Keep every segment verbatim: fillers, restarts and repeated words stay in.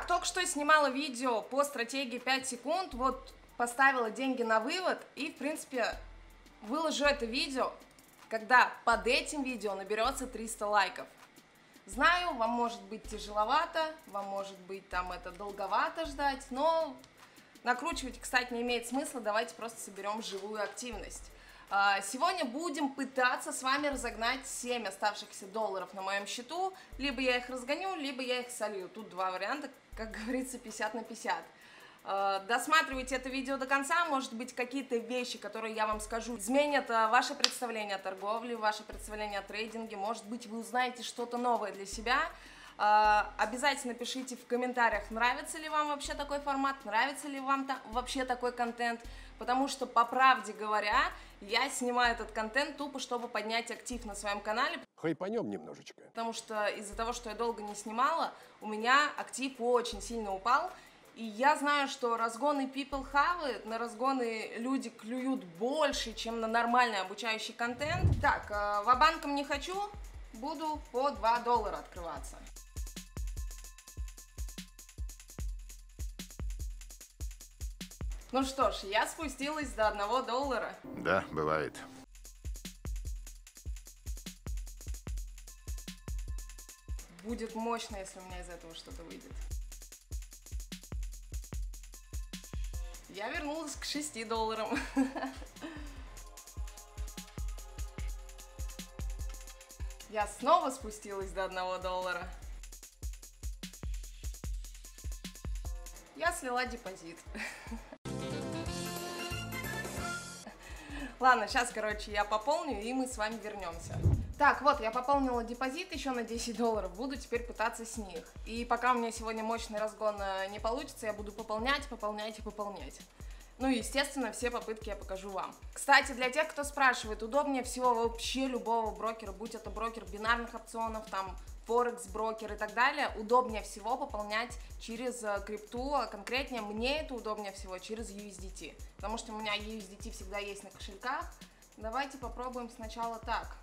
Так, только что снимала видео по стратегии пять секунд, вот поставила деньги на вывод и, в принципе, выложу это видео, когда под этим видео наберется триста лайков. Знаю, вам может быть тяжеловато, вам может быть там это долговато ждать, но накручивать, кстати, не имеет смысла, давайте просто соберем живую активность. Сегодня будем пытаться с вами разогнать семь оставшихся долларов на моем счету. Либо я их разгоню, либо я их солью. Тут два варианта, как говорится, пятьдесят на пятьдесят. Досматривайте это видео до конца, может быть, какие-то вещи, которые я вам скажу, изменят ваше представление о торговле, ваше представление о трейдинге. Может быть, вы узнаете что-то новое для себя. Обязательно пишите в комментариях, нравится ли вам вообще такой формат, нравится ли вам вообще такой контент, потому что, по правде говоря, я снимаю этот контент тупо, чтобы поднять актив на своем канале. Хайпанем немножечко. Потому что из-за того, что я долго не снимала, у меня актив очень сильно упал. И я знаю, что разгоны people have, на разгоны люди клюют больше, чем на нормальный обучающий контент. Так, ва-банком не хочу, буду по два доллара открываться. Ну что ж, я спустилась до одного доллара. Да, бывает. Будет мощно, если у меня из этого что-то выйдет. Я вернулась к шести долларам. Я снова спустилась до одного доллара. Я слила депозит. Ладно, сейчас, короче, я пополню, и мы с вами вернемся. Так, вот, я пополнила депозит еще на десять долларов, буду теперь пытаться с них. И пока у меня сегодня мощный разгон не получится, я буду пополнять, пополнять и пополнять. Ну и, естественно, все попытки я покажу вам. Кстати, для тех, кто спрашивает, удобнее всего вообще любого брокера, будь это брокер бинарных опционов, там, Форекс, брокер и так далее, удобнее всего пополнять через крипту, а конкретнее мне это удобнее всего через ю эс ди ти, потому что у меня ю эс ди ти всегда есть на кошельках. Давайте попробуем сначала так.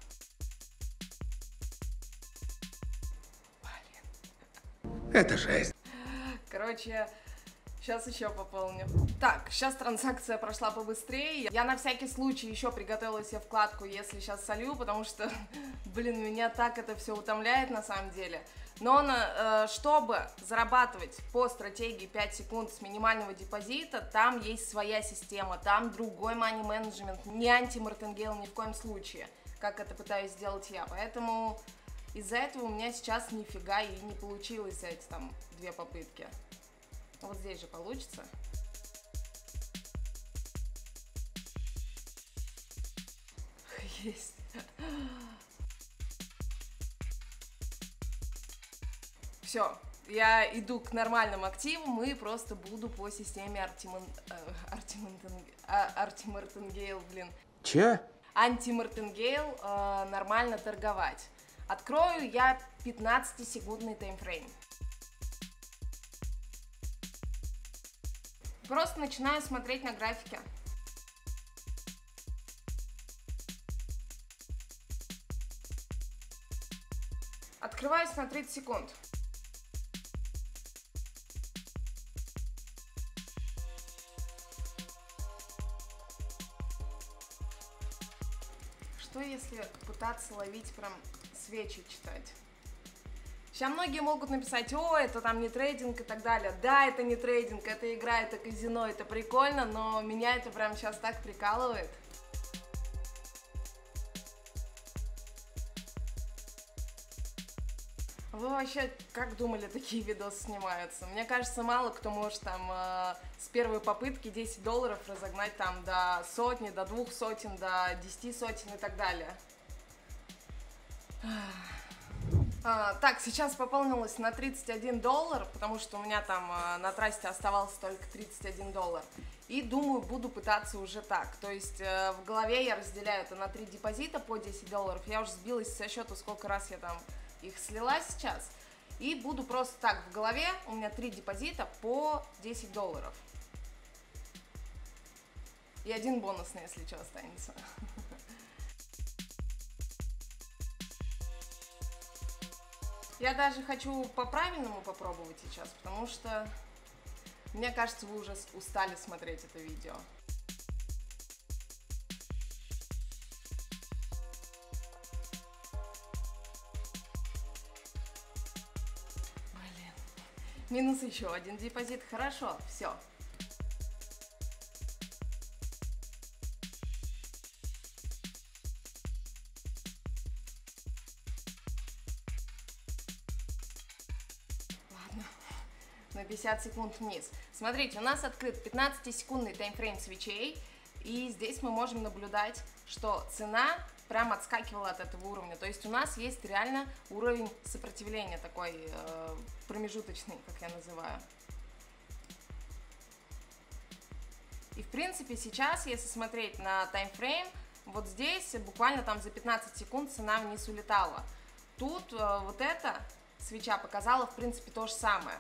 Блин. Это жесть. Короче, сейчас еще пополню. Так, сейчас транзакция прошла побыстрее. Я на всякий случай еще приготовила себе вкладку, если сейчас солью, потому что, блин, меня так это все утомляет на самом деле. Но на, чтобы зарабатывать по стратегии пять секунд с минимального депозита, там есть своя система, там другой money management, не анти-мартингейл ни в коем случае, как это пытаюсь сделать я. Поэтому из-за этого у меня сейчас нифига и не получилось за эти там две попытки. Вот здесь же получится. Есть. Все, я иду к нормальным активам и просто буду по системе анти-мартингейл, блин. Че? Анти-мартингейл э, нормально торговать. Открою я пятнадцатисекундный таймфрейм. Просто начинаю смотреть на графике. Открываюсь на тридцать секунд. Что если пытаться ловить, прям свечи читать? Сейчас многие могут написать: о, это там не трейдинг и так далее. Да, это не трейдинг, это игра, это казино, это прикольно, но меня это прям сейчас так прикалывает. Вы вообще как думали, такие видосы снимаются? Мне кажется, мало кто может там э, с первой попытки десять долларов разогнать там до сотни, до двух сотен, до десяти сотен и так далее. А, так, сейчас пополнилась на тридцать один доллар, потому что у меня там а, на трассе оставался только тридцать один доллар. И думаю, буду пытаться уже так. То есть э, в голове я разделяю это на три депозита по десять долларов. Я уже сбилась со счета, сколько раз я там их слила сейчас. И буду просто так, в голове у меня три депозита по десять долларов. И один бонусный, если что, останется. Я даже хочу по-правильному попробовать сейчас, потому что, мне кажется, вы уже устали смотреть это видео. Блин. Минус еще один депозит. Хорошо, все. На пятьдесят секунд вниз. Смотрите, у нас открыт пятнадцатисекундный таймфрейм свечей, и здесь мы можем наблюдать, что цена прям отскакивала от этого уровня. То есть у нас есть реально уровень сопротивления такой э, промежуточный, как я называю. И в принципе сейчас, если смотреть на таймфрейм, вот здесь буквально там за пятнадцать секунд цена вниз улетала. Тут э, вот эта свеча показала в принципе то же самое.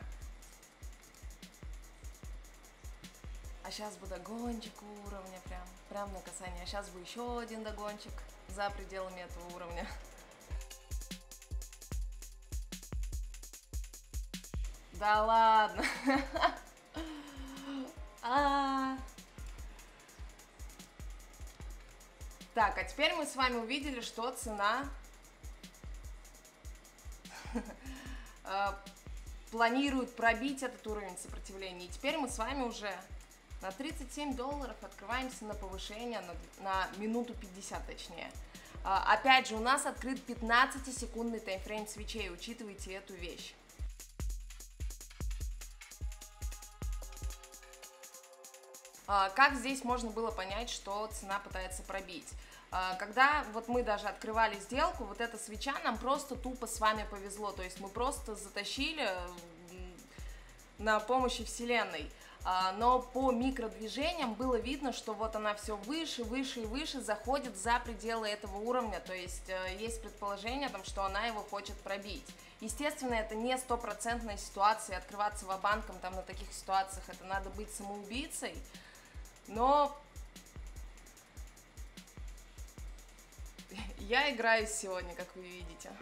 А сейчас бы догончик уровня, прям, прям на касание. А сейчас бы еще один догончик за пределами этого уровня. Да ладно. Так, а теперь мы с вами увидели, что цена планирует пробить этот уровень сопротивления. И теперь мы с вами уже на тридцать семь долларов открываемся на повышение, на, на минуту пятьдесят точнее. А, опять же, у нас открыт пятнадцатисекундный таймфрейм свечей, учитывайте эту вещь. А, как здесь можно было понять, что цена пытается пробить? А, когда вот мы даже открывали сделку, вот эта свеча нам просто тупо с вами повезло, то есть мы просто затащили на помощи Вселенной. Но по микродвижениям было видно, что вот она все выше, выше и выше заходит за пределы этого уровня, то есть есть предположение, там, что она его хочет пробить. Естественно, это не стопроцентная ситуация, открываться ва-банком там на таких ситуациях, это надо быть самоубийцей, но я играюсь сегодня, как вы видите.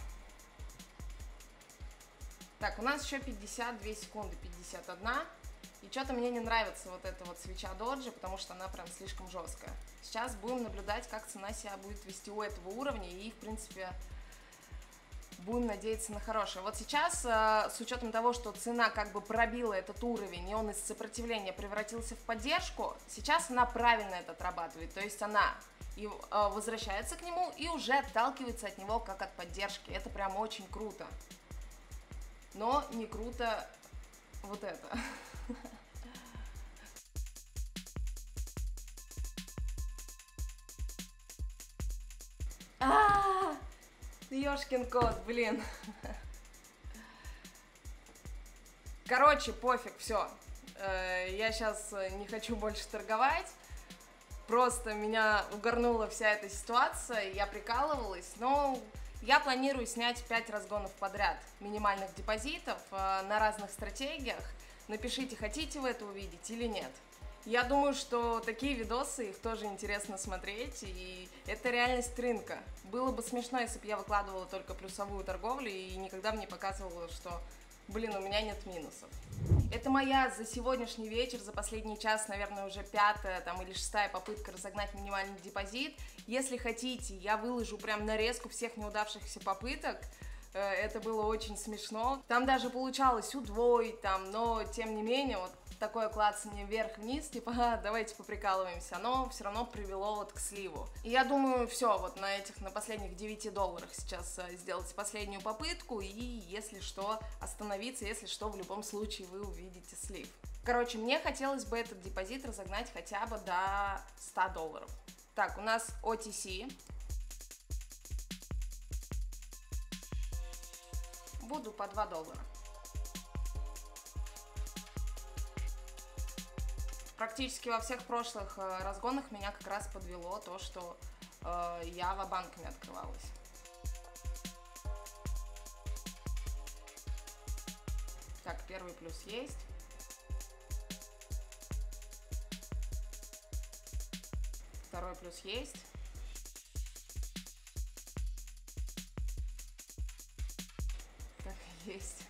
Так, у нас еще пятьдесят две секунды, пятьдесят одна. И что-то мне не нравится вот эта вот свеча доджи, потому что она прям слишком жесткая. Сейчас будем наблюдать, как цена себя будет вести у этого уровня, и, в принципе, будем надеяться на хорошее. Вот сейчас, с учетом того, что цена как бы пробила этот уровень, и он из сопротивления превратился в поддержку, сейчас она правильно это отрабатывает. То есть она и возвращается к нему и уже отталкивается от него как от поддержки. Это прям очень круто. Но не круто вот это. А, ёшкин кот, блин. Короче, пофиг, все. Я сейчас не хочу больше торговать. Просто меня угорнула вся эта ситуация, я прикалывалась, но я планирую снять пять разгонов подряд минимальных депозитов на разных стратегиях. Напишите, хотите вы это увидеть или нет. Я думаю, что такие видосы, их тоже интересно смотреть, и это реальность рынка. Было бы смешно, если бы я выкладывала только плюсовую торговлю и никогда бы не показывала, что, блин, у меня нет минусов. Это моя за сегодняшний вечер, за последний час, наверное, уже пятая там, или шестая попытка разогнать минимальный депозит. Если хотите, я выложу прям нарезку всех неудавшихся попыток. Это было очень смешно. Там даже получалось удвоить, там, но тем не менее, вот такое клацание вверх-вниз, типа, а, давайте поприкалываемся, оно все равно привело вот к сливу. И я думаю, все, вот на этих, на последних девяти долларах сейчас сделать последнюю попытку, и если что, остановиться, если что, в любом случае вы увидите слив. Короче, мне хотелось бы этот депозит разогнать хотя бы до ста долларов. Так, у нас о ти си. Буду по два доллара. Практически во всех прошлых э, разгонах меня как раз подвело то, что э, я ва-банками открывалась. Так, первый плюс есть. Второй плюс есть. Так, есть.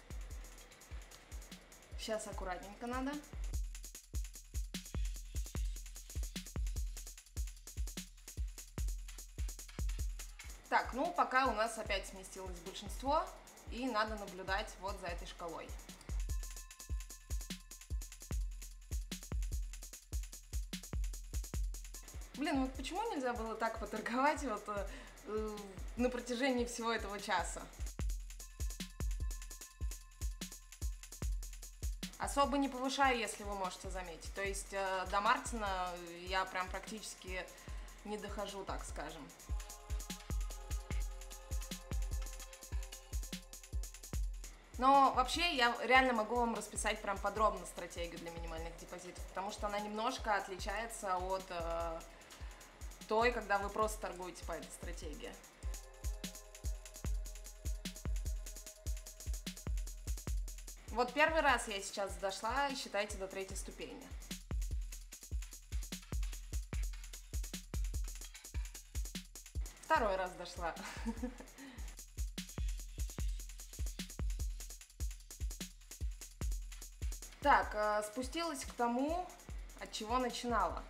Сейчас аккуратненько надо. Так, ну пока у нас опять сместилось большинство, и надо наблюдать вот за этой шкалой. Блин, вот почему нельзя было так поторговать вот э, на протяжении всего этого часа? Особо не повышаю, если вы можете заметить. То есть э, до Мартина я прям практически не дохожу, так скажем. Но вообще я реально могу вам расписать прям подробно стратегию для минимальных депозитов, потому что она немножко отличается от э, той, когда вы просто торгуете по этой стратегии. Вот первый раз я сейчас дошла, считайте, до третьей ступени. Второй раз дошла. Так, спустилась к тому, от чего начинала.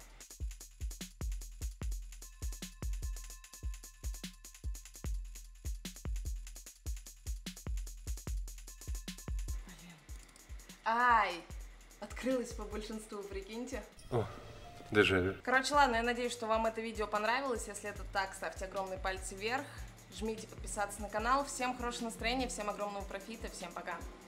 Ай, открылась по большинству, прикиньте. О, дежавю. Короче, ладно, я надеюсь, что вам это видео понравилось. Если это так, ставьте огромные пальцы вверх, жмите подписаться на канал. Всем хорошего настроения, всем огромного профита, всем пока.